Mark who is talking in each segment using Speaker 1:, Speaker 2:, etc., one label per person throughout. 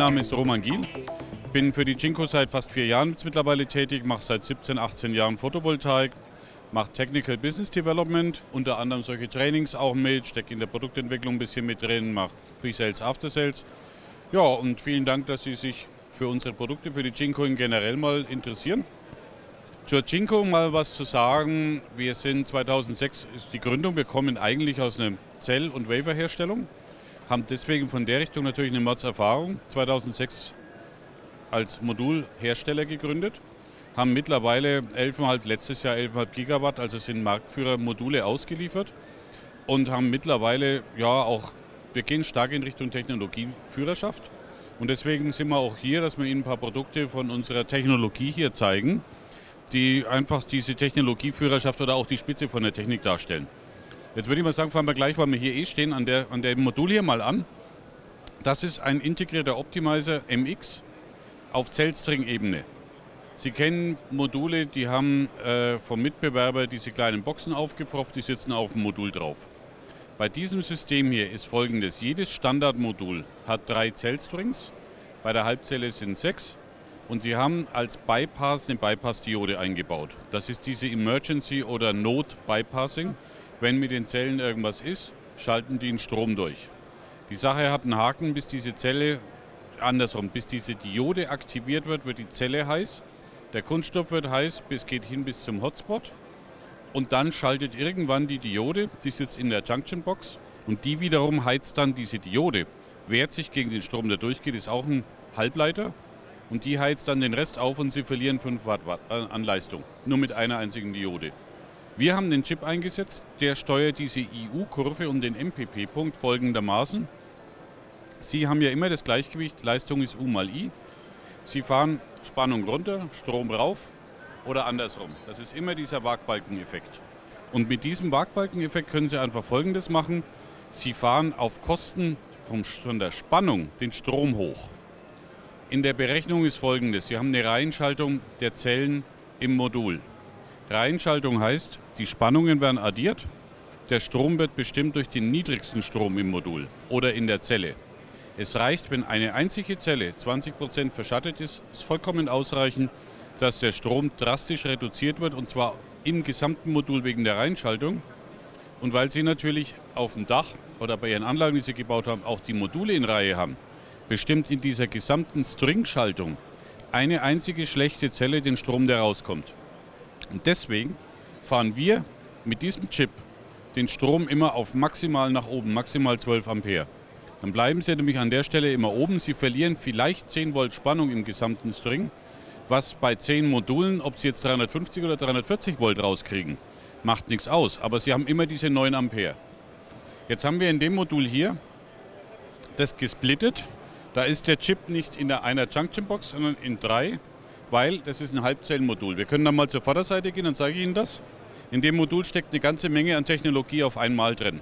Speaker 1: Name ist Roman Giel. Bin für die Jinko seit fast 4 Jahren jetzt mittlerweile tätig, mache seit 17, 18 Jahren Photovoltaik, mache Technical Business Development, unter anderem solche Trainings auch mit, stecke in der Produktentwicklung ein bisschen mit drin, mache Pre-Sales, After-Sales. Ja, und vielen Dank, dass Sie sich für unsere Produkte, für die Jinko generell mal interessieren. Zur Jinko mal was zu sagen. Wir sind 2006 ist die Gründung, wir kommen eigentlich aus einer Zell- und Waferherstellung, haben deswegen von der Richtung natürlich eine Mords-Erfahrung. 2006 als Modulhersteller gegründet, haben mittlerweile letztes Jahr 11,5 Gigawatt, also sind Marktführer Module ausgeliefert und haben mittlerweile wir gehen stark in Richtung Technologieführerschaft und deswegen sind wir auch hier, dass wir Ihnen ein paar Produkte von unserer Technologie hier zeigen, die einfach diese Technologieführerschaft oder auch die Spitze von der Technik darstellen. Jetzt würde ich mal sagen, fangen wir gleich, weil wir hier stehen, an dem Modul hier mal an. Das ist ein integrierter Optimizer MX auf Zellstring-Ebene. Sie kennen Module, die haben vom Mitbewerber diese kleinen Boxen aufgepfropft, die sitzen auf dem Modul drauf. Bei diesem System hier ist folgendes: Jedes Standardmodul hat 3 Zellstrings, bei der Halbzelle sind 6. Und Sie haben als Bypass eine Bypass-Diode eingebaut. Das ist diese Emergency- oder Not-Bypassing. Wenn mit den Zellen irgendwas ist, schalten die den Strom durch. Die Sache hat einen Haken, bis diese bis diese Diode aktiviert wird, wird die Zelle heiß. Der Kunststoff wird heiß, geht hin bis zum Hotspot. Und dann schaltet irgendwann die Diode, die sitzt in der Junction-Box. Und die wiederum heizt dann diese Diode. Wehrt sich gegen den Strom, der durchgeht, ist auch ein Halbleiter. Und die heizt dann den Rest auf und Sie verlieren 5 Watt an Leistung. Nur mit einer einzigen Diode. Wir haben den Chip eingesetzt, der steuert diese IU-Kurve um den MPP-Punkt folgendermaßen. Sie haben ja immer das Gleichgewicht, Leistung ist U mal I. Sie fahren Spannung runter, Strom rauf oder andersrum. Das ist immer dieser Waagbalkeneffekt. Und mit diesem Waagbalkeneffekt können Sie einfach Folgendes machen. Sie fahren auf Kosten von der Spannung den Strom hoch. In der Berechnung ist Folgendes: Sie haben eine Reihenschaltung der Zellen im Modul. Reihenschaltung heißt, die Spannungen werden addiert, der Strom wird bestimmt durch den niedrigsten Strom im Modul oder in der Zelle. Es reicht, wenn eine einzige Zelle 20% verschattet ist vollkommen ausreichend, dass der Strom drastisch reduziert wird, und zwar im gesamten Modul wegen der Reihenschaltung. Und weil Sie natürlich auf dem Dach oder bei Ihren Anlagen, die Sie gebaut haben, auch die Module in Reihe haben, bestimmt in dieser gesamten String-Schaltung eine einzige schlechte Zelle den Strom, der rauskommt. Und deswegen fahren wir mit diesem Chip den Strom immer auf maximal nach oben, maximal 12 Ampere. Dann bleiben Sie nämlich an der Stelle immer oben. Sie verlieren vielleicht 10 Volt Spannung im gesamten String, was bei 10 Modulen, ob Sie jetzt 350 oder 340 Volt rauskriegen, macht nichts aus. Aber Sie haben immer diese 9 Ampere. Jetzt haben wir in dem Modul hier das gesplittet. Da ist der Chip nicht in einer Junction-Box, sondern in 3, weil das ist ein Halbzellenmodul. Wir können dann mal zur Vorderseite gehen, dann zeige ich Ihnen das. In dem Modul steckt eine ganze Menge an Technologie auf einmal drin.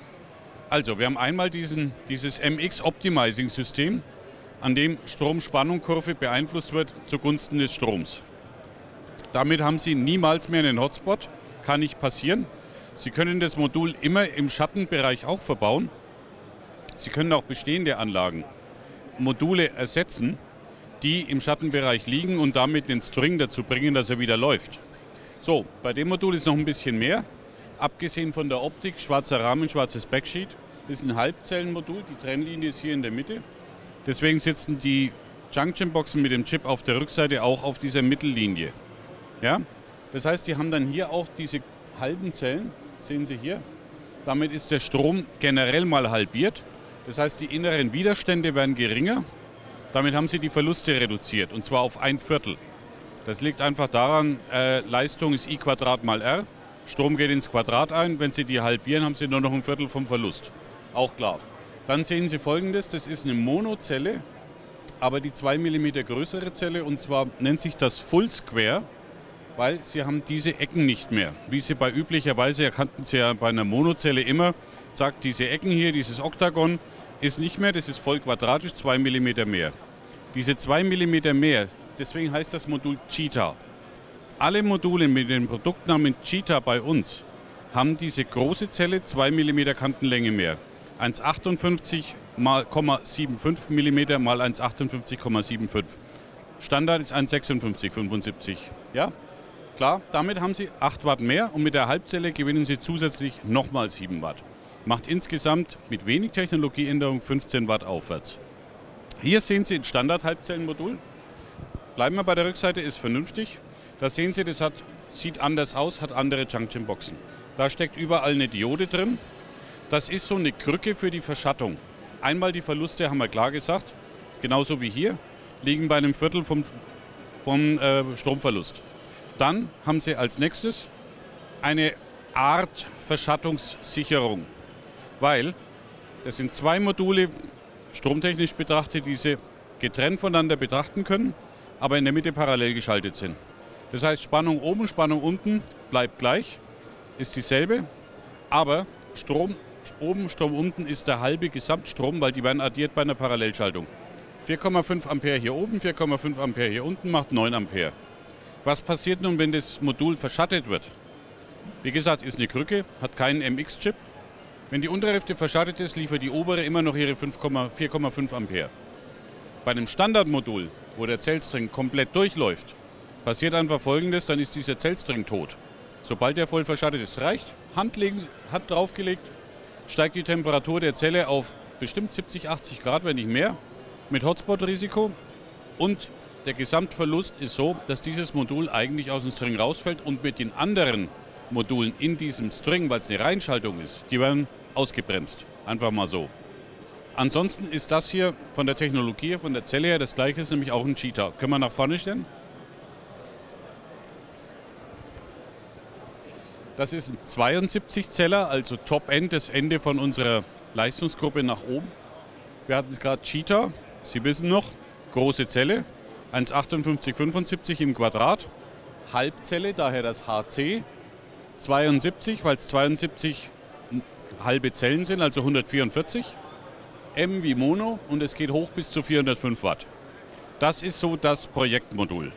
Speaker 1: Also, wir haben einmal dieses MX-Optimizing-System, an dem Strom-Spannung-Kurve beeinflusst wird zugunsten des Stroms. Damit haben Sie niemals mehr einen Hotspot, kann nicht passieren. Sie können das Modul immer im Schattenbereich auch verbauen. Sie können auch bestehende Anlagen, Module ersetzen, die im Schattenbereich liegen und damit den String dazu bringen, dass er wieder läuft. So, bei dem Modul ist noch ein bisschen mehr. Abgesehen von der Optik, schwarzer Rahmen, schwarzes Backsheet. Das ist ein Halbzellenmodul, die Trennlinie ist hier in der Mitte. Deswegen sitzen die Junction-Boxen mit dem Chip auf der Rückseite auch auf dieser Mittellinie. Ja? Das heißt, die haben dann hier auch diese halben Zellen, sehen Sie hier. Damit ist der Strom generell mal halbiert. Das heißt, die inneren Widerstände werden geringer. Damit haben Sie die Verluste reduziert, und zwar auf 1/4. Das liegt einfach daran, Leistung ist I² mal R. Strom geht ins Quadrat ein. Wenn Sie die halbieren, haben Sie nur noch 1/4 vom Verlust. Auch klar. Dann sehen Sie Folgendes: Das ist eine Monozelle, aber die 2 mm größere Zelle, und zwar nennt sich das Full Square, weil Sie haben diese Ecken nicht mehr. Wie Sie üblicherweise erkannten Sie ja bei einer Monozelle immer, sagt, diese Ecken hier, dieses Oktagon, ist nicht mehr, das ist voll quadratisch, 2 mm mehr. Diese 2 mm mehr, deswegen heißt das Modul Cheetah. Alle Module mit dem Produktnamen Cheetah bei uns haben diese große Zelle 2 mm Kantenlänge mehr. 1,58 mal 0,75 mm mal 1,58,75. Standard ist 1,5675. Ja, klar, damit haben Sie 8 Watt mehr und mit der Halbzelle gewinnen Sie zusätzlich nochmal 7 Watt. Macht insgesamt mit wenig Technologieänderung 15 Watt aufwärts. Hier sehen Sie ein Standard-Halbzellenmodul. Bleiben wir bei der Rückseite, ist vernünftig. Da sehen Sie, das sieht anders aus, hat andere Junction-Boxen. Da steckt überall eine Diode drin. Das ist so eine Krücke für die Verschattung. Einmal die Verluste, haben wir klar gesagt, genauso wie hier, liegen bei einem Viertel vom Stromverlust. Dann haben Sie als nächstes eine Art Verschattungssicherung, weil das sind 2 Module, stromtechnisch betrachtet, die Sie getrennt voneinander betrachten können, aber in der Mitte parallel geschaltet sind. Das heißt, Spannung oben, Spannung unten bleibt gleich, ist dieselbe, aber Strom oben, Strom unten ist der halbe Gesamtstrom, weil die werden addiert bei einer Parallelschaltung. 4,5 Ampere hier oben, 4,5 Ampere hier unten macht 9 Ampere. Was passiert nun, wenn das Modul verschattet wird? Wie gesagt, ist eine Krücke, hat keinen MX-Chip. Wenn die untere Hälfte verschattet ist, liefert die obere immer noch ihre 4,5 Ampere. Bei einem Standardmodul, wo der Zellstring komplett durchläuft, passiert einfach Folgendes, dann ist dieser Zellstring tot. Sobald er voll verschattet ist, reicht, Hand draufgelegt, steigt die Temperatur der Zelle auf bestimmt 70, 80 Grad, wenn nicht mehr, mit Hotspot-Risiko. Und der Gesamtverlust ist so, dass dieses Modul eigentlich aus dem String rausfällt und mit den anderen Modulen in diesem String, weil es eine Reinschaltung ist, die werden ausgebremst. Einfach mal so. Ansonsten ist das hier von der Technologie, von der Zelle her das gleiche, ist nämlich auch ein Cheetah. Können wir nach vorne stellen? Das ist ein 72-Zeller, also Top-End, das Ende von unserer Leistungsgruppe nach oben. Wir hatten es gerade Cheetah, Sie wissen noch, große Zelle, 1,5875 im Quadrat, Halbzelle, daher das HC, 72, weil es 72 halbe Zellen sind, also 144, M wie Mono und es geht hoch bis zu 405 Watt. Das ist so das Projektmodul.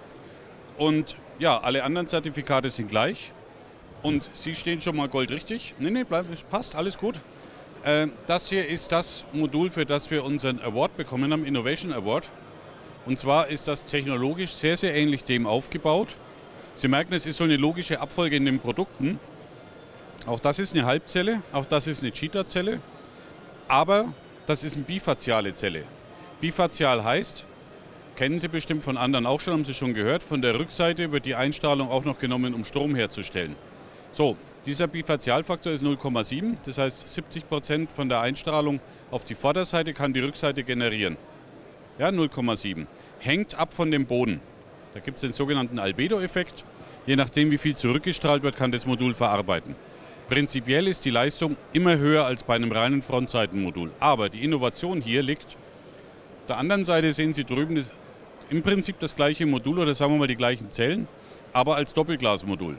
Speaker 1: Und ja, alle anderen Zertifikate sind gleich. Und Sie stehen schon mal goldrichtig. Nee, es passt, alles gut. Das hier ist das Modul, für das wir unseren Award bekommen haben, Innovation Award. Und zwar ist das technologisch sehr, sehr ähnlich dem aufgebaut. Sie merken, es ist so eine logische Abfolge in den Produkten. Auch das ist eine Halbzelle, auch das ist eine Cheetah-Zelle. Aber das ist eine bifaziale Zelle. Bifazial heißt, kennen Sie bestimmt von anderen auch schon, haben Sie schon gehört, von der Rückseite wird die Einstrahlung auch noch genommen, um Strom herzustellen. So, dieser Bifazialfaktor ist 0,7, das heißt 70% von der Einstrahlung auf die Vorderseite kann die Rückseite generieren. Ja, 0,7. Hängt ab von dem Boden. Da gibt es den sogenannten Albedo-Effekt. Je nachdem, wie viel zurückgestrahlt wird, kann das Modul verarbeiten. Prinzipiell ist die Leistung immer höher als bei einem reinen Frontseitenmodul. Aber die Innovation hier liegt, auf der anderen Seite sehen Sie drüben das, im Prinzip das gleiche Modul oder sagen wir mal die gleichen Zellen, aber als Doppelglasmodul.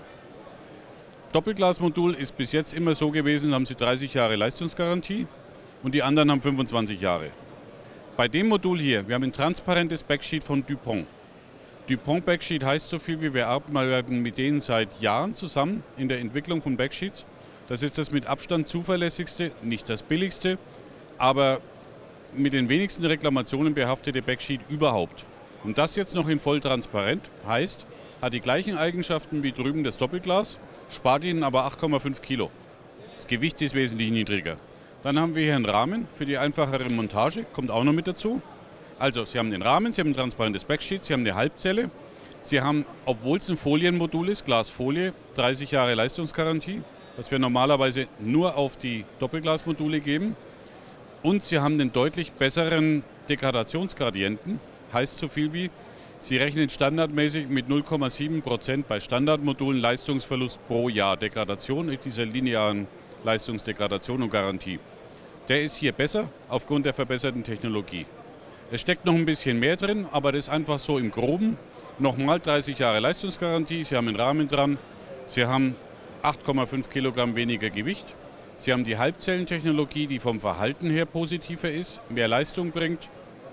Speaker 1: Doppelglasmodul ist bis jetzt immer so gewesen, haben Sie 30 Jahre Leistungsgarantie und die anderen haben 25 Jahre. Bei dem Modul hier, wir haben ein transparentes Backsheet von DuPont. DuPont Backsheet heißt so viel, wie wir arbeiten mit denen seit Jahren zusammen in der Entwicklung von Backsheets. Das ist das mit Abstand zuverlässigste, nicht das billigste, aber mit den wenigsten Reklamationen behaftete Backsheet überhaupt. Und das jetzt noch in voll transparent, heißt, hat die gleichen Eigenschaften wie drüben das Doppelglas, spart Ihnen aber 8,5 Kilo. Das Gewicht ist wesentlich niedriger. Dann haben wir hier einen Rahmen für die einfachere Montage, kommt auch noch mit dazu. Also Sie haben den Rahmen, Sie haben ein transparentes Backsheet, Sie haben eine Halbzelle. Sie haben, obwohl es ein Folienmodul ist, Glasfolie, 30 Jahre Leistungsgarantie, was wir normalerweise nur auf die Doppelglasmodule geben. Und Sie haben den deutlich besseren Degradationsgradienten, heißt so viel wie, Sie rechnen standardmäßig mit 0,7% bei Standardmodulen Leistungsverlust pro Jahr Degradation in dieser linearen Leistungsdegradation und Garantie. Der ist hier besser aufgrund der verbesserten Technologie. Es steckt noch ein bisschen mehr drin, aber das ist einfach so im Groben. Nochmal 30 Jahre Leistungsgarantie, Sie haben einen Rahmen dran, Sie haben 8,5 Kilogramm weniger Gewicht, Sie haben die Halbzellentechnologie, die vom Verhalten her positiver ist, mehr Leistung bringt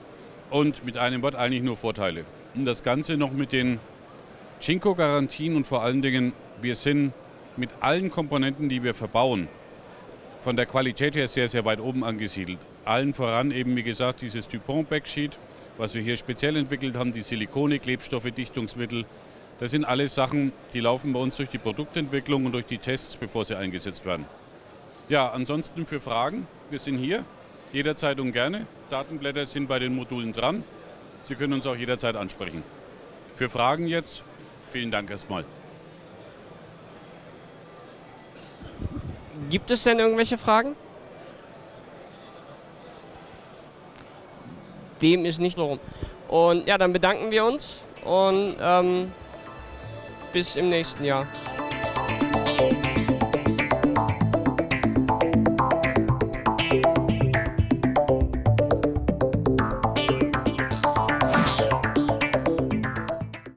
Speaker 1: und mit einem Wort eigentlich nur Vorteile. Und das Ganze noch mit den Jinko-Garantien und vor allen Dingen, wir sind mit allen Komponenten, die wir verbauen, von der Qualität her sehr, sehr weit oben angesiedelt. Allen voran eben, wie gesagt, dieses Dupont Backsheet, was wir hier speziell entwickelt haben, die Silikone, Klebstoffe, Dichtungsmittel. Das sind alles Sachen, die laufen bei uns durch die Produktentwicklung und durch die Tests, bevor sie eingesetzt werden. Ja, ansonsten für Fragen, wir sind hier, jederzeit und gerne. Datenblätter sind bei den Modulen dran. Sie können uns auch jederzeit ansprechen. Für Fragen jetzt, vielen Dank erstmal.
Speaker 2: Gibt es denn irgendwelche Fragen? Dem ist nicht so. Und ja, dann bedanken wir uns und bis im nächsten Jahr.